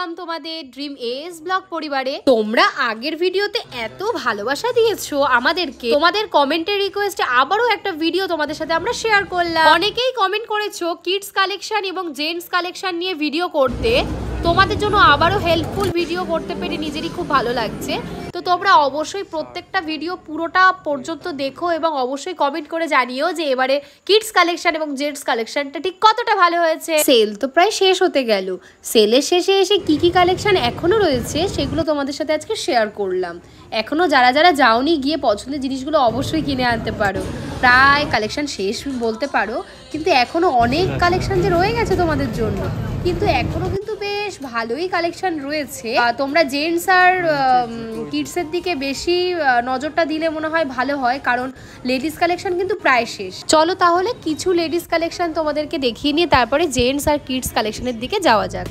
Welcome তোমাদের dream S blog পরিবারে। তোমরা আগের ভিডিওতে এত ভালোবাসা দিয়েছো আমাদেরকে, তোমাদের কমেন্টের রিকোয়েস্টে আবারও একটা ভিডিও তোমাদের সাথে আমরা শেয়ার করলাম। অনেকেই কমেন্ট করেছো কিডস কালেকশন এবং জেন্টস কালেকশন নিয়ে ভিডিও করতে, তোমাদের জন্য আবারও হেল্পফুল ভিডিও করতে পেরে নিজেরই খুব ভালো লাগছে। তো তোমরা অবশ্যই প্রত্যেকটা ভিডিও পুরোটা পর্যন্ত দেখো এবং অবশ্যই কমেন্ট করে জানিও যে এবারে কিডস কালেকশন এবং জেন্টস কালেকশনটা ঠিক কতটা ভালো হয়েছে। সেল তো প্রায় শেষ হতে গেল, সেলের শেষে এসে কি কি কালেকশন এখনো রয়েছে সেগুলো তোমাদের সাথে আজকে শেয়ার করলাম। এখনো যারা যারা যাওনি গিয়ে পছন্দের জিনিসগুলো অবশ্যই কিনে আনতে পারো। প্রায় কালেকশন শেষ বলতে পারো, কিন্তু এখনো অনেক কালেকশন যে রয়ে গেছে তোমাদের জন্য, কিন্তু এখনো কিন্তু বেশ ভালোই কালেকশন রয়েছে। তোমরা জেন্টস আর কিডসের দিকে বেশি নজরটা দিলে মনে হয় ভালো হয়, কারণ লেডিস কালেকশন কিন্তু প্রায় শেষ। চলো তাহলে কিছু লেডিস কালেকশন তোমাদেরকে দেখিয়ে নিয়ে তারপরে জেন্টস আর কিডস কালেকশনের দিকে যাওয়া যাক।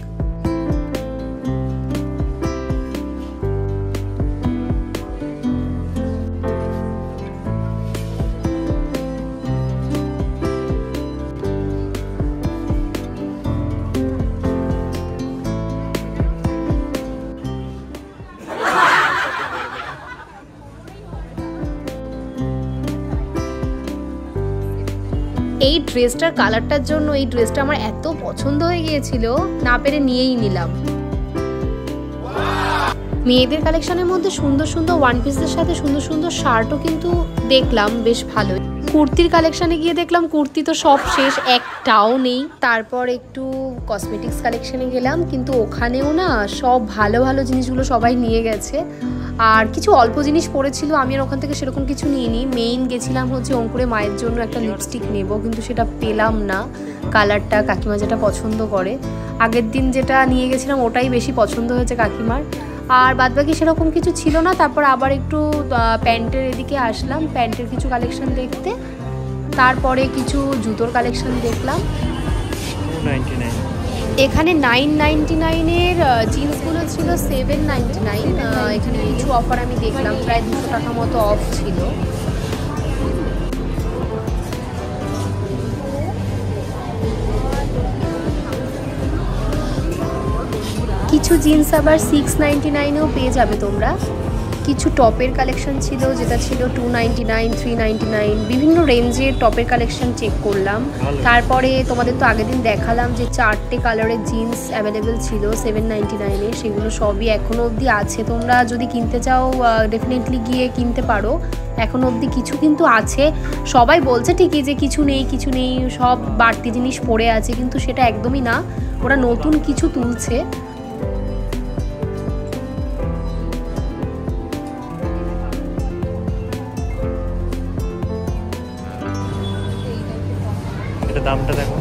এই ড্রেসটার কালারটার জন্য এই ড্রেসটা আমার এত পছন্দ হয়ে গিয়েছিল, না পেরে নিয়েই নিলাম। মেয়েদের কালেকশনের মধ্যে সুন্দর সুন্দর ওয়ান পিসের সাথে সুন্দর সুন্দর শার্টও কিন্তু দেখলাম বেশ ভালোই। কুর্তির কালেকশনে গিয়ে দেখলাম কুর্তি তো সব শেষ, একটাও নেই। তারপর একটু কসমেটিক্স কালেকশনে গেলাম, কিন্তু ওখানেও না সব ভালো ভালো জিনিসগুলো সবাই নিয়ে গেছে, আর কিছু অল্প জিনিস পড়েছিল। আমি আর ওখান থেকে সেরকম কিছু নিইনি। মেইন গেছিলাম হচ্ছে অঙ্কুরে মায়ের জন্য একটা লিপস্টিক নেব, কিন্তু সেটা পেলাম না। কালারটা কাকিমা যেটা পছন্দ করে, আগের দিন যেটা নিয়ে গেছিলাম ওটাই বেশি পছন্দ হয়েছে কাকিমার, আর বাদবাকি সেরকম কিছু ছিল না। তারপর আবার একটু প্যান্টের এদিকে আসলাম, প্যান্টের কিছু কালেকশন দেখতে। তারপরে কিছু জুতোর কালেকশন দেখলাম। এখানে 999-এর জিন্সগুলো ছিল 799। এখানে কিছু অফার আমি দেখলাম, প্রায় 200 টাকা মতো অফ ছিল। কিছু জিন্স আবার 699-এও পেয়ে যাবে তোমরা। কিছু টপের কালেকশন ছিল, যেটা ছিল 299, 399, বিভিন্ন রেঞ্জের টপের কালেকশন চেক করলাম। তারপরে তোমাদের তো আগের দিন দেখালাম যে 4টে কালারের জিন্স অ্যাভেলেবেল ছিল 799-এ, সেগুলো সবই এখনও অবধি আছে। তোমরা যদি কিনতে চাও ডেফিনেটলি গিয়ে কিনতে পারো, এখনও অবধি কিছু কিন্তু আছে। সবাই বলছে ঠিকই যে কিছু নেই কিছু নেই, সব বাড়তি জিনিস পড়ে আছে, কিন্তু সেটা একদমই না, ওরা নতুন কিছু তুলছে। দামটা দেখো,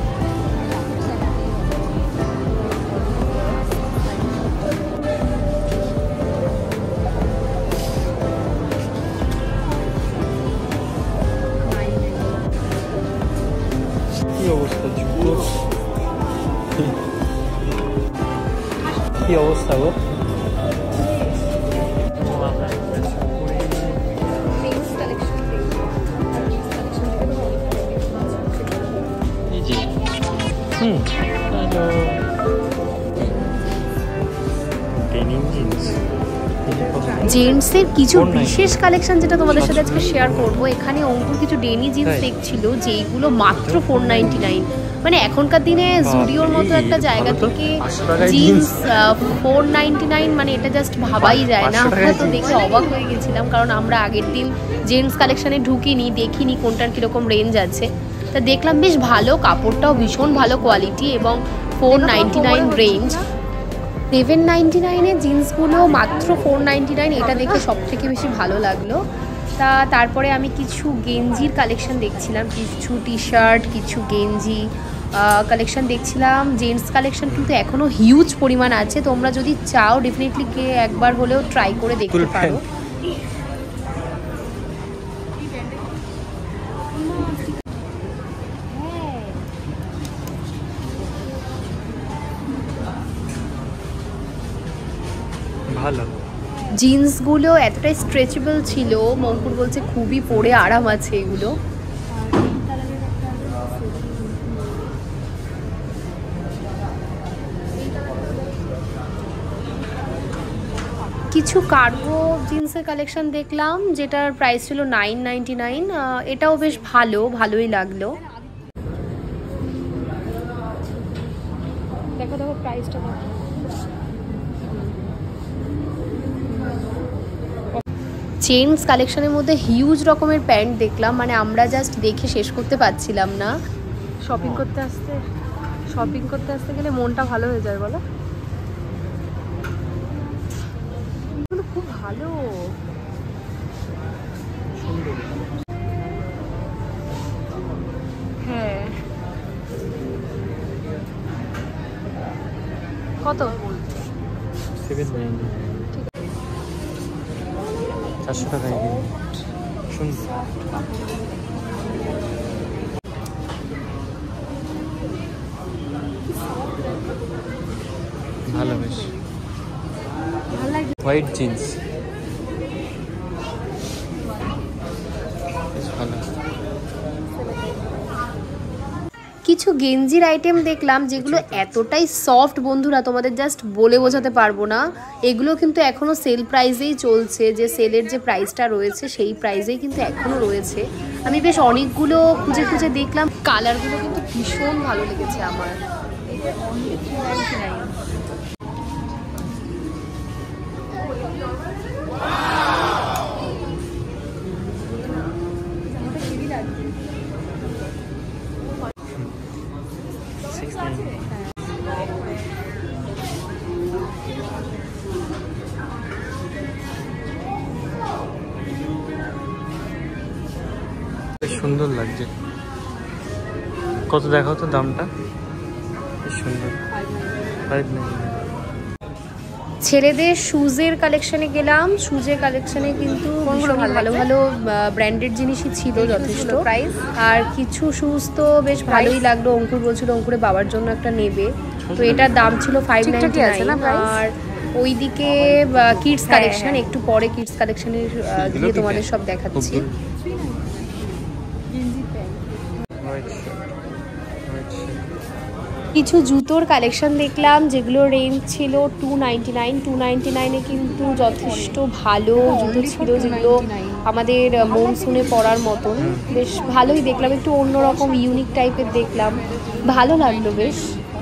কি অবস্থা, কি অবস্থা গো। জেন্টসের কিছু বিশেষ কালেকশন যেটা তোমাদের সাথে আজকে শেয়ার করবো। এখানে অঙ্কুর কিছু ডেনি জিন্স দেখছিল, যেইগুলো মাত্র 499। মানে এখনকার দিনে জুডিওর মতো একটা জায়গা থেকে জিন্স 499, মানে এটা জাস্ট ভাবাই যায় না। আমরা তো দেখে অবাক হয়ে গেছিলাম, কারণ আমরা আগের দিন জেন্টস কালেকশনে ঢুকিনি, দেখিনি কোনটার কীরকম রেঞ্জ আছে। তা দেখলাম বেশ ভালো, কাপড়টাও ভীষণ ভালো কোয়ালিটি এবং 499 রেঞ্জ। 799-এর জিন্সগুলো মাত্র 499, এটা দেখে সব থেকে বেশি ভালো লাগলো। তারপরে আমি কিছু গেঞ্জির কালেকশন দেখছিলাম, কিছু টি শার্ট, কিছু গেঞ্জি কালেকশন দেখছিলাম। জেন্টস কালেকশন কিন্তু এখনও হিউজ পরিমাণ আছে, তোমরা যদি চাও ডেফিনেটলি গিয়ে একবার হলেও ট্রাই করে দেখতে পারো। ভালো জিন্সগুলো এতটাই স্ট্রেচেবল ছিল, মঙ্কুর বলছে খুবই পরে আরাম আছে এগুলো। কিছু কার্গো জিন্সের কালেকশন দেখলাম, যেটার প্রাইস ছিল 999। এটাও বেশ ভালোই লাগলো। দেখো দেখো প্রাইসটা দেখো। চেন্স কালেকশনের মধ্যে হিউজ রকমের প্যান্ট দেখলাম, মানে আমরা জাস্ট দেখে শেষ করতে পারছিলাম না। শপিং করতে আসতে গেলে মনটা ভালো হয়ে যায় বলো। খুব ভালো। হ্যাঁ কত? 400 টাকায় সুন্দর। ভালো বেশ হোয়াইট জিন্স বেশ ভালো। কিছু গেঞ্জির আইটেম দেখলাম যেগুলো এতটাই সফট বন্ধুরা, তোমাদের জাস্ট বলে বোঝাতে পারবো না। এগুলো কিন্তু এখনো সেল প্রাইসেই চলছে, যে সেলের যে প্রাইসটা রয়েছে সেই প্রাইসেই কিন্তু এখনো রয়েছে। আমি বেশ অনেকগুলো খুঁজে দেখলাম, কালারগুলো কিন্তু ভীষণ ভালো লেগেছে আমার। সুন্দর লাগছে। কত দেখাও তো দামটা। সুন্দর। ছেলেদের শুজের কালেকশনে গেলাম। শুজের কালেকশনে কিন্তু ভালো ব্র্যান্ডেড জিনিসই ছিল যথেষ্ট প্রাইস। আর কিছু শুজ তো বেশ ভালোই লাগলো। অঙ্কুর বলছিল অঙ্কুরে বাবার জন্য একটা নেবে, তো এটার দাম ছিল 599। আর ওইদিকে কিডস কালেকশন, একটু পরে কিডস কালেকশনের গিয়ে তোমাদের সব দেখাচ্ছি। কিছু জুতোর কালেকশন দেখলাম যেগুলো রেঞ্জ ছিল 299। 299-এ কিন্তু যথেষ্ট ভালো জুতো ছিল, যেগুলো আমাদের মনসুনে পরার মতন। বেশ ভালোই দেখলাম, একটু অন্যরকম ইউনিক টাইপের দেখলাম, ভালো লাগলো বেশ।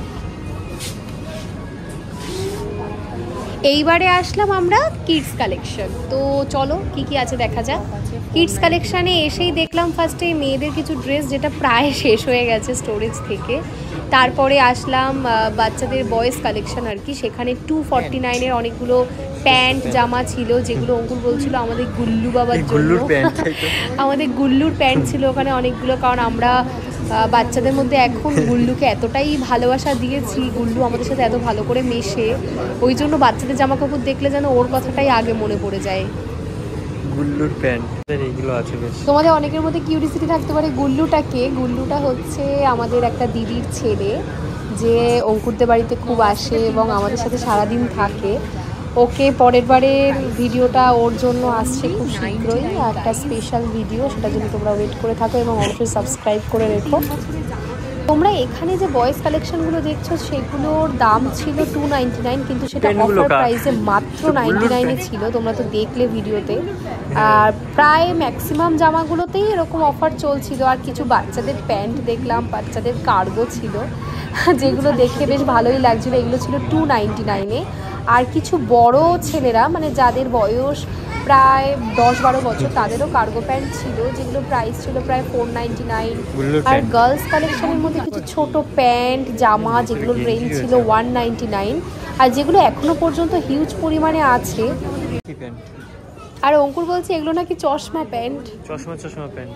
এইবারে আসলাম আমরা কিডস কালেকশন, তো চলো কি আছে দেখা যাক। কিডস কালেকশানে এসেই দেখলাম ফার্স্টে মেয়েদের কিছু ড্রেস, যেটা প্রায় শেষ হয়ে গেছে স্টোরেজ থেকে। তারপরে আসলাম বাচ্চাদের বয়েজ কালেকশন আর কি, সেখানে 249-এর অনেকগুলো প্যান্ট জামা ছিল, যেগুলো অঙ্কুর বলছিল আমাদের গুল্লু বাবার জন্য। আমাদের গুল্লুর প্যান্ট ছিল ওখানে অনেকগুলো, কারণ আমরা বাচ্চাদের মধ্যে এখন গুল্লুকে এতটাই ভালোবাসা দিয়েছি, গুল্লু আমাদের সাথে এত ভালো করে মেশে, ওই জন্য বাচ্চাদের জামা কাপড় দেখলে যেন ওর কথাটাই আগে মনে পড়ে যায়। গুল্লুর প্যান্ট এইগুলো আছে বেশ। তোমাদের অনেকের মধ্যে কিউরিসিটি থাকতে পারে গুল্লুটাকে। গুল্লুটা হচ্ছে আমাদের একটা দিদির ছেলে, যে অঙ্কুরদের বাড়িতে খুব আসে এবং আমাদের সাথে সারাদিন থাকে। ওকে পরের বারের ভিডিওটা ওর জন্য আসছে খুব শীঘ্রই, একটা স্পেশাল ভিডিও, সেটার জন্য তোমরা ওয়েট করে থাকো এবং অবশ্যই সাবস্ক্রাইব করে রেখো। তোমরা এখানে যে বয়েজ কালেকশনগুলো দেখছো সেগুলোর দাম ছিল 299, কিন্তু সেটা অফার প্রাইসে মাত্র 99-এ ছিল, তোমরা তো দেখলে ভিডিওতে। আর প্রায় ম্যাক্সিমাম জামাগুলোতেই এরকম অফার চলছিল। আর কিছু বাচ্চাদের প্যান্ট দেখলাম, বাচ্চাদের কার্গো ছিল, যেগুলো দেখে বেশ ভালোই লাগছিলো, এগুলো ছিল 299-এ। আর কিছু বড় ছেলেরা, মানে যাদের বয়স প্রায় 10-12 বছর, তাদেরও কার্গো প্যান্ট ছিল, যেগুলো প্রাইস ছিল প্রায় 499। আর গার্লস কালেকশনের মধ্যে কিছু ছোট প্যান্ট জামা, যেগুলোর রেঞ্জ ছিল 199, আর যেগুলো এখনো পর্যন্ত হিউজ পরিমাণে আছে। আর অঙ্কুর বলছে এগুলো নাকি চশমা প্যান্ট। চশমা প্যান্ট।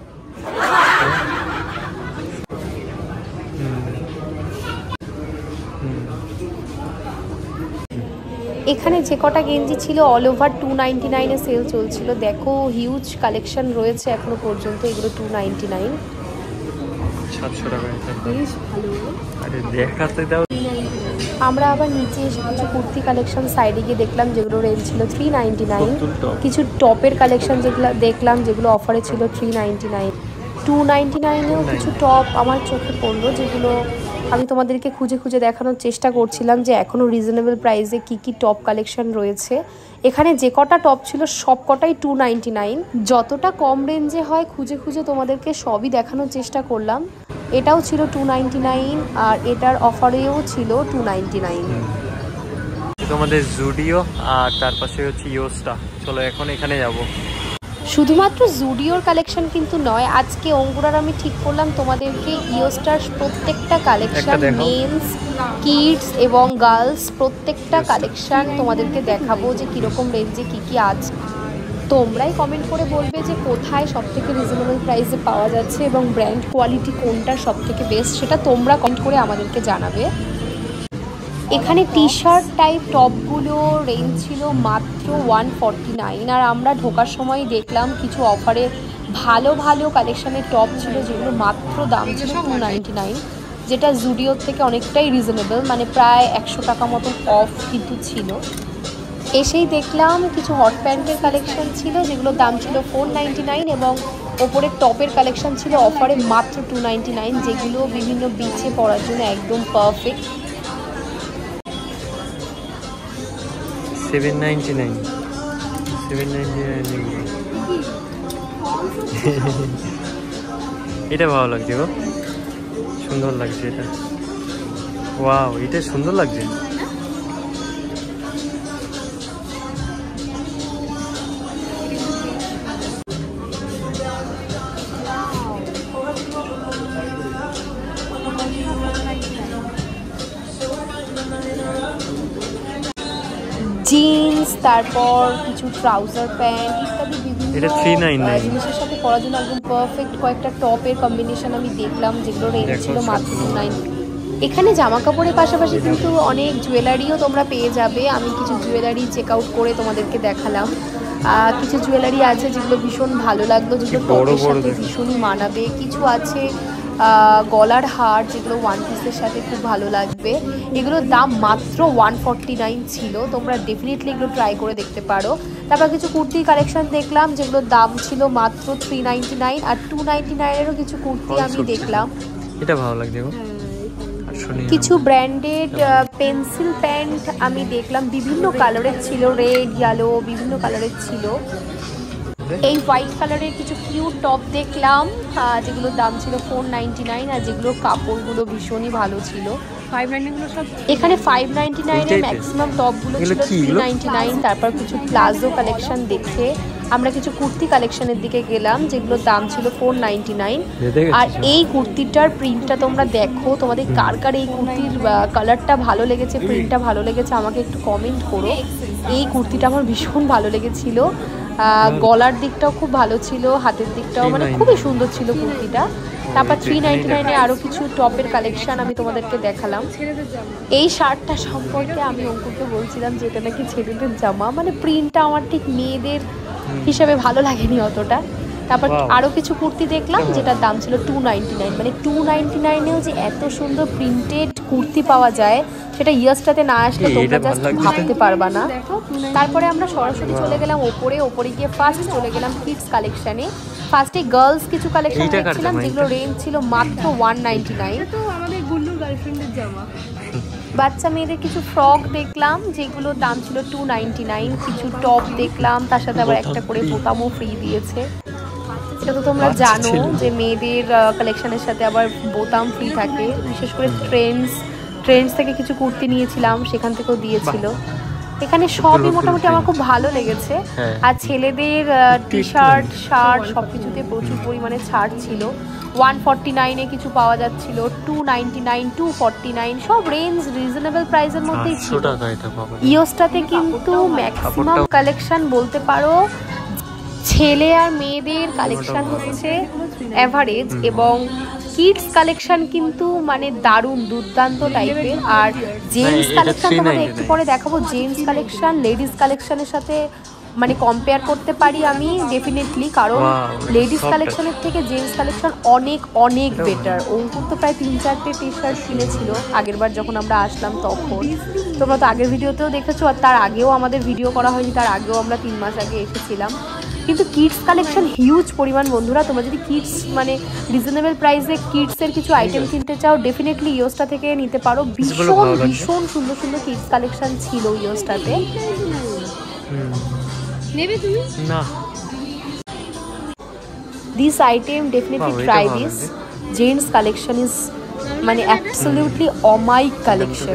এখানে যে কটা গেঞ্জি ছিল অল ওভার 299-এ সেল চলছিল। দেখো হিউজ কালেকশন রয়েছে এখনো পর্যন্ত, এগুলো 299। 700 টাকা বেশ ভালো। আরে দেখাতে দাও। আমরা আবার নিচে এসে কিছু কুর্তি কালেকশন সাইডে গিয়ে দেখলাম, যেগুলো রেঞ্জ ছিল 399। কিছু টপের কালেকশন যেগুলো দেখলাম, যেগুলো অফারে ছিল 399। 299-এও কিছু টপ আমার চোখে পড়লো, যেগুলো আমি তোমাদেরকে খুঁজে খুঁজে দেখানোর চেষ্টা করছিলাম যে এখনও রিজনেবল প্রাইসে কি কি টপ কালেকশন রয়েছে। এখানে যে কটা টপ ছিল সব কটাই 299, যতটা কম রেঞ্জে হয় খুঁজে খুঁজে তোমাদেরকে সবই দেখানোর চেষ্টা করলাম। এটাও ছিল 299 আর এটার অফারেও ছিল 299। তোমাদের জুডিও আর তার পাশে হচ্ছে ইয়োস্টা। চলো এখন এখানে যাব। শুধুমাত্র জুডিওর কালেকশন কিন্তু নয়, আজকে অঙ্কুরার আমি ঠিক করলাম তোমাদেরকে ইয়োস্টার প্রত্যেকটা কালেকশন, মেন্স, কিডস এবং গার্লস প্রত্যেকটা কালেকশন তোমাদেরকে দেখাবো যে কীরকম রেঞ্জে কী কী আছে। তোমরাই কমেন্ট করে বলবে যে কোথায় সবথেকে রিজনেবল প্রাইসে পাওয়া যাচ্ছে এবং ব্র্যান্ড কোয়ালিটি কোনটা সবথেকে বেস্ট, সেটা তোমরা কমেন্ট করে আমাদেরকে জানাবে। এখানে টি শার্ট টাইপ টপগুলো রেঞ্জ ছিল মাত্র 149 আর আমরা ঢোকার সময় দেখলাম কিছু অফারে ভালো ভালো কালেকশানের টপ ছিল যেগুলো মাত্র দাম ছিল 299, যেটা জুডিওর থেকে অনেকটাই রিজনেবল, মানে প্রায় 100 টাকা মতন অফ কিন্তু ছিল। এসেই দেখলাম কিছু হট প্যান্টের কালেকশন ছিল যেগুলোর দাম ছিল 499 এবং ওপরের টপের কালেকশন ছিল অফারে মাত্র 299, যেগুলো বিভিন্ন বিচে পরার জন্য একদম পারফেক্ট। 799 এটা ভালো লাগছে গো, সুন্দর লাগছে এটা। ওয়াও, এটা সুন্দর লাগছে। জিন্স, তারপর কিছু ট্রাউজার প্যান্ট ইত্যাদি বিভিন্ন জিনিসের সাথে পরার জন্য একদম পারফেক্ট কয়েকটা টপের কম্বিনেশন আমি দেখলাম যেগুলো রেঞ্জ ছিল মাত্র 9। এখানে জামা কাপড়ের পাশাপাশি কিন্তু অনেক জুয়েলারিও তোমরা পেয়ে যাবে। আমি কিছু জুয়েলারি চেক আউট করে তোমাদেরকে দেখালাম। কিছু জুয়েলারি আছে যেগুলো ভীষণ ভালো লাগলো, যেগুলো টপের সাথে ভীষণই মানাবে। কিছু আছে গলার হার যেগুলো ওয়ান পিসের সাথে খুব ভালো লাগবে। এগুলোর দাম মাত্র 149 ছিল, তোমরা ডেফিনেটলি এগুলো ট্রাই করে দেখতে পারো। তারপর কিছু কুর্তির কালেকশন দেখলাম যেগুলোর দাম ছিল মাত্র 399 আর 299-এরও কিছু কুর্তি আমি দেখলাম। এটা ভালো লাগছে। কিছু ব্র্যান্ডেড পেন্সিল প্যান্ট আমি দেখলাম, বিভিন্ন কালারের ছিল, রেড, ইয়েলো, বিভিন্ন কালারের ছিল। এই হোয়াইট কালারের কিছু কিউট টপ দেখলাম যেগুলোর দাম ছিল 499 আর যেগুলোর কাপড়গুলো ভীষণই ভালো ছিল। এখানে 599-এর ম্যাক্সিমাম টপগুলো ছিল 399। তারপর কিছু প্লাজো কালেকশন দেখে আমরা কিছু কুর্তি কালেকশনের দিকে গেলাম যেগুলোর দাম ছিল 499। আর এই কুর্তিটার প্রিন্টটা তোমরা দেখো, তোমাদের কার কার এই কুর্তির কালারটা ভালো লেগেছে, প্রিন্টটা ভালো লেগেছে আমাকে একটু কমেন্ট করো। এই কুর্তিটা আমার ভীষণ ভালো লেগেছিল, গলার দিকটাও খুব ভালো ছিল, হাতের দিকটাও মানে খুবই সুন্দর ছিল কুর্তিটা। তারপর 399-এ আরও কিছু টপের কালেকশন আমি তোমাদেরকে দেখালাম। এই শার্টটা সম্পর্কে আমি অঙ্কুরকে বলছিলাম যে এটা নাকি ছেলেদের জামা, মানে প্রিন্টটা আমার ঠিক মেয়েদের হিসাবে ভালো লাগেনি অতটা। তারপর আরও কিছু কুর্তি দেখলাম যেটার দাম ছিল 299, মানে 299-এও যে এত সুন্দর প্রিন্টেড কুর্তি পাওয়া যায় সেটা ইয়োস্টাতে না আসলে তোমরা জাস্ট ভাবতে পারবা না। তারপরে আমরা সরাসরি চলে গেলাম ওপরে গিয়ে ফার্স্ট চলে গেলাম কিডস কালেকশানে। ফার্স্টে গার্লস কিছু কালেকশন দেখছিলাম যেগুলো রেঞ্জ ছিল মাত্র 199। আমাদের গুল্লুর গার্লফ্রেন্ডের জামা। বাচ্চা মেয়েদের কিছু ফ্রক দেখলাম যেগুলোর দাম ছিল 299। কিছু টপ দেখলাম, তার সাথে আবার একটা করে বোতামও ফ্রি দিয়েছে। এটা তো তোমরা জানো যে মেয়েদের কালেকশনের সাথে আবার বোতাম ফ্রি থাকে। বিশেষ করে ট্রেন্ডস থেকে কিছু কুর্তি নিয়েছিলাম, সেখান থেকেও দিয়েছিল। এখানে সবই মোটামুটি আমার খুব ভালো লেগেছে। আর ছেলেদের টি শার্ট, শার্ট সব কিছুতে প্রচুর পরিমাণে ছাড় ছিল। 149-এ কিছু পাওয়া যাচ্ছিল, 299, 249, সব রেঞ্জ রিজনেবল প্রাইসের মধ্যেই ছিল। ইয়োস্টাতে কিন্তু ম্যাক্সিমাম কালেকশন বলতে পারো ছেলে আর মেয়েদের কালেকশন হচ্ছে অ্যাভারেজ এবং কিডস কালেকশন কিন্তু মানে দারুণ দুর্দান্ত টাইপের। আর জেন্টস কালেকশন তোমাদের একটু পরে দেখাবো। জেন্টস কালেকশন লেডিস কালেকশনের সাথে মানে কম্পেয়ার করতে পারি আমি ডেফিনেটলি, কারণ লেডিস কালেকশনের থেকে জেন্টস কালেকশন অনেক অনেক বেটার। অঙ্কুর তো প্রায় 3-4টে টি শার্ট কিনেছিল আগের বার যখন আমরা আসলাম তখন। তোমরা তো আগের ভিডিওতেও দেখেছো, আর তার আগেও আমাদের ভিডিও করা হয়নি, তার আগেও আমরা 3 মাস আগে এসেছিলাম। কিন্তু কিডস কালেকশন হিউজ পরিমাণ বন্ধুরা। তোমরা যদি কিডস মানে রিজনেবল প্রাইসে কিডসের কিছু আইটেম কিনতে চাও ডেফিনেটলি ইয়োসটা থেকে নিতে পারো। ভীষণ ভীষণ সুন্দর সুন্দর কিডস কালেকশন ছিল ইয়োসটাতে। নেবে তুমি? না, this item definitely try this. Gents collection is মানে অ্যাবসলিউটলি অমাইক কালেকশন।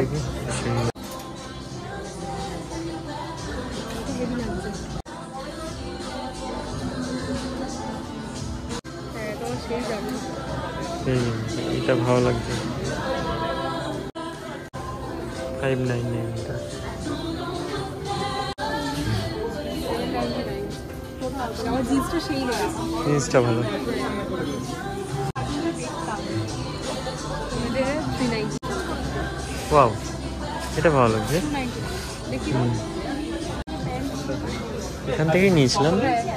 এটা ভালো লাগছে। 599 এটা। জিনিসটা ভালো। ওয়াও, এটা ভালো লাগছে। এখান থেকেই নিয়েছিলাম।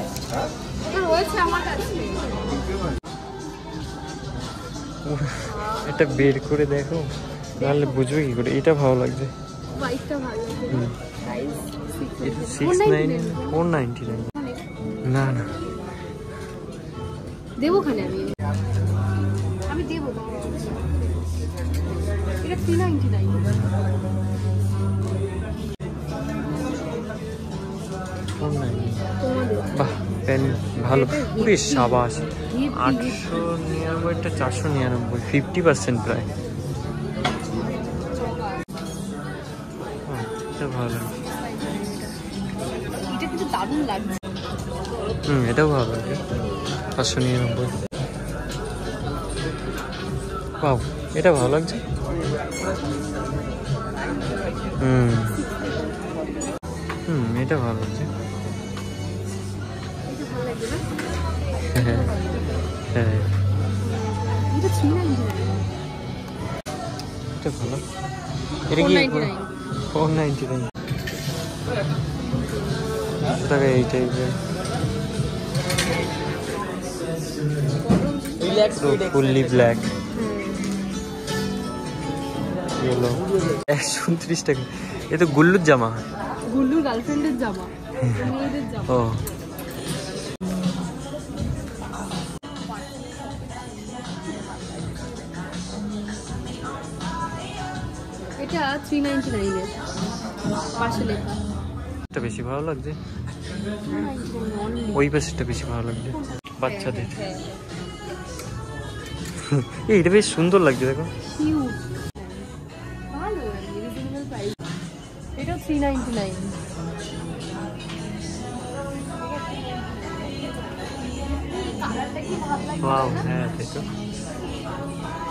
এটা বের করে দেখো, নাহলে বুঝবে কি করে। এটা ভালো লাগছে। 499। না না, দেবো খানে আমি দেবো। এটা 399। বাহ, পেন ভালো। পুরো সাবাস। 899টা 499, 50% প্রায়। এটা ভালো লাগছে। এটা কিন্তু দারুণ লাগছে। এটাও ভালো লাগে। 599। পাও, এটা ভালো লাগছে। এটা ভালো লাগছে। হ্যাঁ হ্যাঁ, এটা ভালো। এটা কি 499? এই টাইপের ফুললি ব্ল্যাক ইয়েলো। 129 টাকা। এ তো গুল্লুর জামা। গুল্লুর গার্লফ্রেন্ডের জামা, মেয়েদের জামা। ও, এটা 399 এর পাশে লেখা। এটা বেশি ভালো লাগছে। ওই পাশেটা বেশি ভালো লাগছে বাচ্চাদের। এটা বেশ সুন্দর লাগছে, দেখো। ভালো, রিজনেবল প্রাইস। এটা 399। ওয়াও, হ্যাঁ তাই তো।